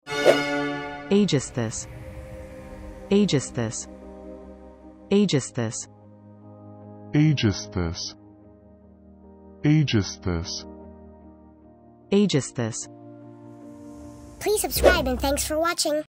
aegisthus, aegisthus, aegisthus, aegisthus, aegisthus, aegisthus. Please subscribe and thanks for watching.